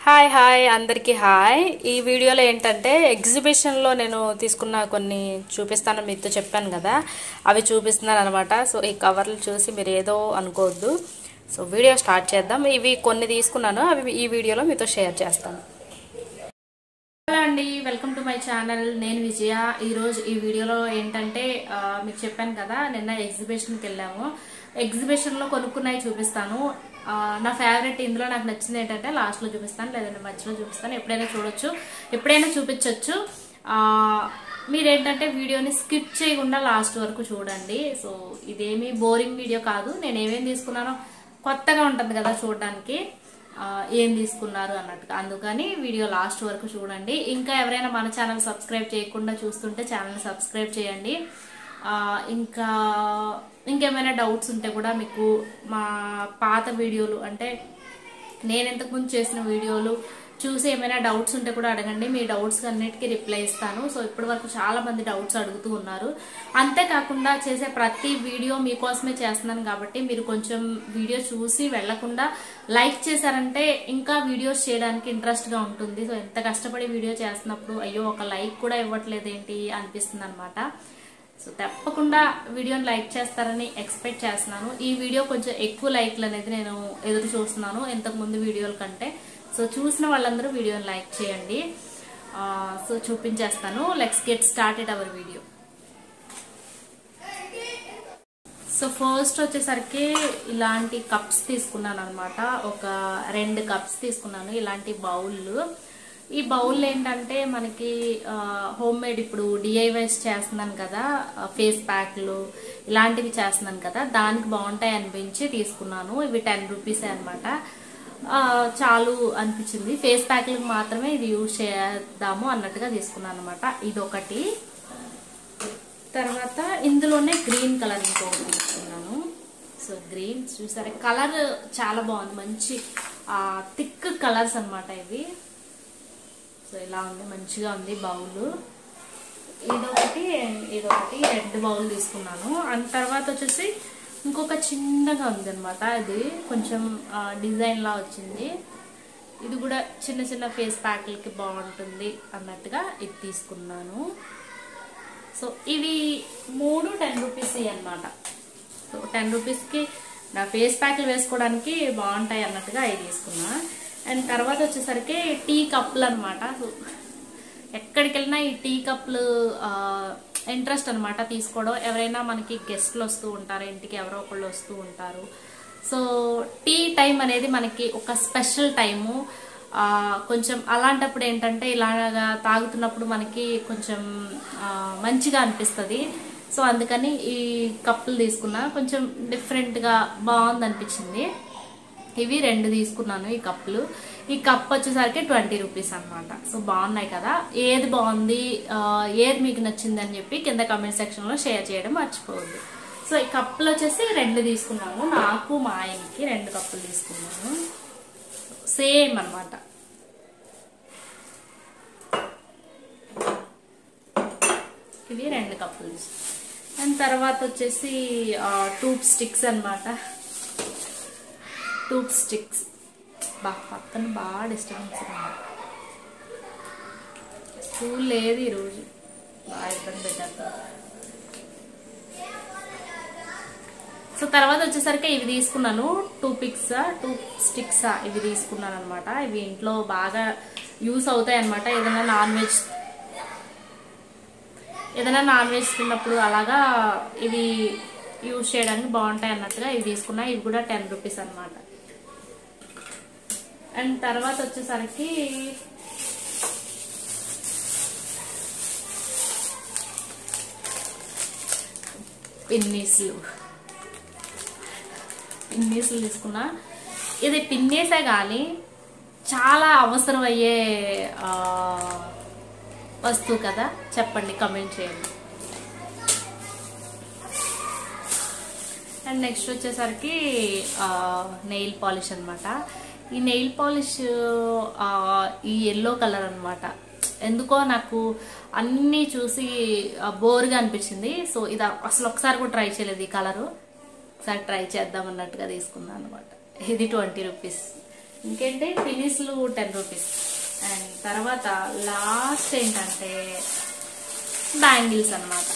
Hi hi అందరికీ hi. ఈ వీడియోలో ఏంటంటే ఎగ్జిబిషన్లో నేను తీసుకున్న కొన్ని చూపిస్తాను, మీతో చెప్పాను కదా, అవి చూపిస్తున్నాను అనమాట. సో ఈ కవర్లు చూసి మీరు ఏదో అనుకోవద్దు. సో వీడియో స్టార్ట్ చేద్దాం. ఇవి కొన్ని తీసుకున్నాను, అవి ఈ వీడియోలో మీతో షేర్ చేస్తాను. హలో అండి, వెల్కమ్ టు మై ఛానల్. నేను విజయ. ఈరోజు ఈ వీడియోలో ఏంటంటే మీకు చెప్పాను కదా, నిన్న ఎగ్జిబిషన్కి వెళ్ళాము. ఎగ్జిబిషన్లో కొనుక్కున్నాయి చూపిస్తాను. నా ఫేవరెట్ ఇందులో నాకు నచ్చింది ఏంటంటే లాస్ట్లో చూపిస్తాను, లేదంటే మధ్యలో చూపిస్తాను. ఎప్పుడైనా చూడొచ్చు, ఎప్పుడైనా చూపించవచ్చు. మీరేంటంటే వీడియోని స్కిప్ చేయకుండా లాస్ట్ వరకు చూడండి. సో ఇదేమీ బోరింగ్ వీడియో కాదు. నేను ఏమేమి తీసుకున్నానో కొత్తగా ఉంటుంది కదా చూడడానికి, ఏం తీసుకున్నారు అన్నట్టుగా, అందుకని వీడియో లాస్ట్ వరకు చూడండి. ఇంకా ఎవరైనా మన ఛానల్ సబ్స్క్రైబ్ చేయకుండా చూస్తుంటే ఛానల్ సబ్స్క్రైబ్ చేయండి. ఇంకేమైనా డౌట్స్ ఉంటే కూడా మీకు మా పాత వీడియోలు, అంటే నేను ఇంతకుముందు చేసిన వీడియోలు చూసి ఏమైనా డౌట్స్ ఉంటే కూడా అడగండి. మీ డౌట్స్ అన్నిటికీ రిప్లై ఇస్తాను. సో ఇప్పటి వరకు చాలా మంది డౌట్స్ అడుగుతూ ఉన్నారు. అంతేకాకుండా చేసే ప్రతి వీడియో మీకోసమే చేస్తున్నాను కాబట్టి మీరు కొంచెం వీడియో చూసి వెళ్లకుండా లైక్ చేశారంటే ఇంకా వీడియోస్ చేయడానికి ఇంట్రెస్ట్గా ఉంటుంది. సో ఎంత కష్టపడి వీడియో చేస్తున్నప్పుడు అయ్యో ఒక లైక్ కూడా ఇవ్వట్లేదేంటి అనిపిస్తుంది అనమాట. సో తప్పకుండా వీడియోని లైక్ చేస్తారని ఎక్స్పెక్ట్ చేస్తున్నాను. ఈ వీడియో కొంచెం ఎక్కువ లైక్లు అనేది నేను ఎదురు చూస్తున్నాను ఇంతకుముందు వీడియోల కంటే. సో చూసిన వాళ్ళందరూ వీడియోని లైక్ చేయండి. సో చూపించేస్తాను. Let's get started our video. So first వచ్చేసరికి ఇలాంటి కప్స్ తీసుకున్నాను అనమాట. ఒక 2 కప్స్ తీసుకున్నాను, ఇలాంటి బౌళ్ళు. ఈ బౌల్ ఏంటంటే మనకి హోమ్ మేడ్, ఇప్పుడు డిఐవైస్ చేస్తున్నాను కదా, ఫేస్ ప్యాక్లు ఇలాంటివి చేస్తున్నాను కదా, దానికి బాగుంటాయి అనిపించి తీసుకున్నాను. ఇవి 10 రూపీసే అనమాట. చాలు అనిపించింది. ఫేస్ ప్యాక్లకు మాత్రమే ఇది యూజ్ చేద్దాము అన్నట్టుగా తీసుకున్నాను అనమాట. ఇదొకటి. తర్వాత ఇందులోనే గ్రీన్ కలర్ ఇంకొకటి తీసుకున్నాను. సో గ్రీన్ చూసారా, కలర్ చాలా బాగుంది, మంచి థిక్ కలర్స్ అనమాట ఇవి. సో ఇలా ఉంది, మంచిగా ఉంది బౌల్. ఇదొకటి 2 బౌల్ తీసుకున్నాను. అండ్ తర్వాత వచ్చేసి ఇంకొక చిన్నగా ఉంది అనమాట. ఇది కొంచెం డిజైన్ లా వచ్చింది. ఇది కూడా చిన్న చిన్న ఫేస్ ప్యాక్లకి బాగుంటుంది అన్నట్టుగా ఇది తీసుకున్నాను. సో ఇవి 3 10 రూపీస్ అనమాట. సో 10 రూపీస్కి నా ఫేస్ ప్యాక్లు వేసుకోవడానికి బాగుంటాయి అన్నట్టుగా అవి తీసుకున్నా. అండ్ తర్వాత వచ్చేసరికి టీ కప్పులు అనమాట. సో ఎక్కడికి వెళ్ళినా ఈ టీ కప్పులు ఇంట్రెస్ట్ అనమాట తీసుకోవడం. ఎవరైనా మనకి గెస్ట్లు వస్తూ ఉంటారు, ఇంటికి ఎవరో ఒకళ్ళు వస్తూ ఉంటారు. సో టీ టైం అనేది మనకి ఒక స్పెషల్ టైము. కొంచెం అలాంటప్పుడు ఏంటంటే ఇలాగా తాగుతున్నప్పుడు మనకి కొంచెం మంచిగా అనిపిస్తుంది. సో అందుకని ఈ కప్పులు తీసుకున్నా, కొంచెం డిఫరెంట్గా బాగుంది అనిపించింది. ఇవి 2 తీసుకున్నాను ఈ కప్పులు. ఈ కప్ వచ్చేసరికి 20 రూపీస్ అనమాట. సో బాగున్నాయి కదా, ఏది బాగుంది, ఏది మీకు నచ్చింది అని చెప్పి కింద కమెంట్ సెక్షన్లో షేర్ చేయడం మర్చిపోవద్దు. సో ఈ కప్పులు వచ్చేసి 2 తీసుకున్నాను. నాకు మా ఆయనకి 2 కప్పులు తీసుకున్నాను, సేమ్ అనమాట. ఇవి 2 కప్పులు. అండ్ తర్వాత వచ్చేసి టూబ్ స్టిక్స్ అనమాట. టూబ్ స్టిక్స్ పక్కన బాగా డిస్టర్బెన్స్ ఉంది. స్కూల్ లేదు ఈరోజు, బాగా ఇబ్బంది పెట్టారు. సో తర్వాత వచ్చేసరికి ఇవి తీసుకున్నాను, టూబ్ స్టిక్స్ ఇవి తీసుకున్నాను అనమాట. ఇవి ఇంట్లో బాగా యూస్ అవుతాయి అనమాట. ఏదైనా నాన్ వెజ్ తిన్నప్పుడు అలాగా ఇవి యూజ్ చేయడానికి బాగుంటాయి అన్నట్టుగా ఇవి తీసుకున్నా. ఇవి కూడా 10 రూపీస్ అనమాట. అండ్ తర్వాత వచ్చేసరికి పిన్నీసులు తీసుకున్నా. ఇది పిన్నేసే కానీ చాలా అవసరం అయ్యే వస్తువు కదా, చెప్పండి, కమెంట్ చేయండి. అండ్ నెక్స్ట్ వచ్చేసరికి నెయిల్ పాలిష్ అనమాట. ఈ నెయిల్ పాలిష్ ఈ ఎల్లో కలర్ అనమాట. ఎందుకో నాకు అన్నీ చూసి బోర్గా అనిపించింది. సో ఇది అసలు ఒకసారి కూడా ట్రై చేయలేదు ఈ కలరు. ఒకసారి ట్రై చేద్దాం అన్నట్టుగా తీసుకున్నాను అనమాట. ఇది 20 రూపీస్. ఇంకేంటి పినిస్లు 10 రూపీస్. అండ్ తర్వాత లాస్ట్ ఏంటంటే బ్యాంగిల్స్ అన్నమాట.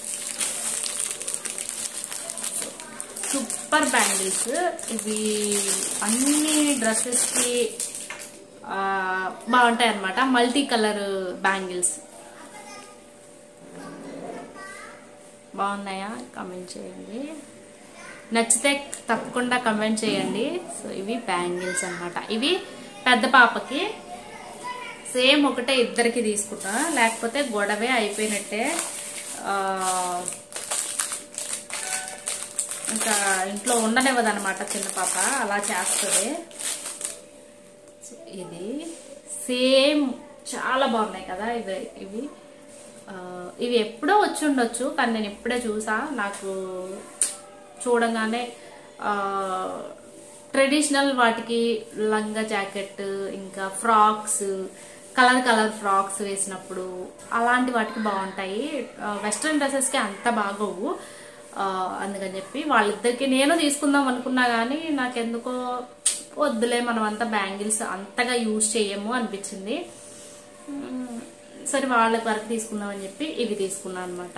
సూపర్ బ్యాంగిల్స్ ఇవి, అన్ని డ్రెస్సెస్ కి బాగుంటాయి అన్నమాట. మల్టీ కలర్ బ్యాంగిల్స్ బాగున్నాయా? కమెంట్ చేయండి, నచ్చితే తప్పకుండా కమెంట్ చేయండి. సో ఇవి బ్యాంగిల్స్ అన్నమాట. ఇవి పెద్ద పాపకి సేమ్ ఒకటే, ఇద్దరికి తీసుకుంటా, లేకపోతే గొడవే అయిపోయినట్టే. ఇంకా ఇంట్లో ఉండనివ్వదన్నమాట చిన్న పాప, అలా చేస్తుంది. సో ఇది సేమ్ చాలా బాగున్నాయి కదా ఇవి. ఇవి ఎప్పుడో వచ్చి ఉండొచ్చు, కానీ నేను ఇప్పుడే చూసా. నాకు చూడంగానే ట్రెడిషనల్ వాటికి లంగా జాకెట్, ఇంకా ఫ్రాక్స్, కలర్ ఫ్రాక్స్ వేసినప్పుడు అలాంటి వాటికి బాగుంటాయి. వెస్ట్రన్ డ్రెస్సెస్కి అంత బాగోవు. అందుకని చెప్పి వాళ్ళిద్దరికి నేను తీసుకుందాం అనుకున్నా, కానీ నాకెందుకో వద్దులే, మనం అంతా బ్యాంగిల్స్ అంతగా యూజ్ చేయము అనిపించింది. సరే వాళ్ళకి వరకు తీసుకుందాం అని చెప్పి ఇవి తీసుకున్నాను అనమాట.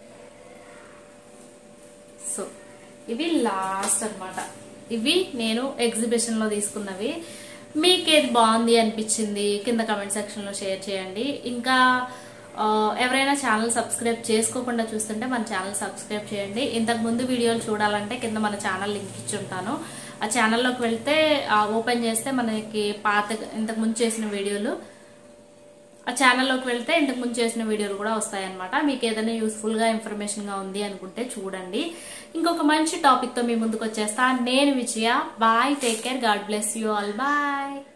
సో ఇవి లాస్ట్ అన్నమాట. ఇవి నేను ఎగ్జిబిషన్ లో తీసుకున్నవి. మీకేది బాగుంది అనిపించింది కింద కమెంట్ సెక్షన్ లో షేర్ చేయండి. ఇంకా ఎవరైనా ఛానల్ సబ్స్క్రైబ్ చేసుకోకుండా చూస్తుంటే మన ఛానల్ సబ్స్క్రైబ్ చేయండి. ఇంతకు ముందు వీడియోలు చూడాలంటే కింద మన ఛానల్ లింక్ ఇచ్చి ఉంటాను. ఆ ఛానల్లోకి వెళ్తే ఓపెన్ చేస్తే మనకి పాత ఇంతకు ముందు చేసిన వీడియోలు, ఆ ఛానల్లోకి వెళ్తే ఇంతకు ముందు చేసిన వీడియోలు కూడా వస్తాయన్నమాట. మీకు ఏదైనా యూస్ఫుల్ గా ఇన్ఫర్మేషన్ గా ఉంది అనుకుంటే చూడండి. ఇంకొక మంచి టాపిక్ తో మీ ముందుకు వచ్చేస్తా. నేను Vijaya. Bye, take care, God bless you all, bye.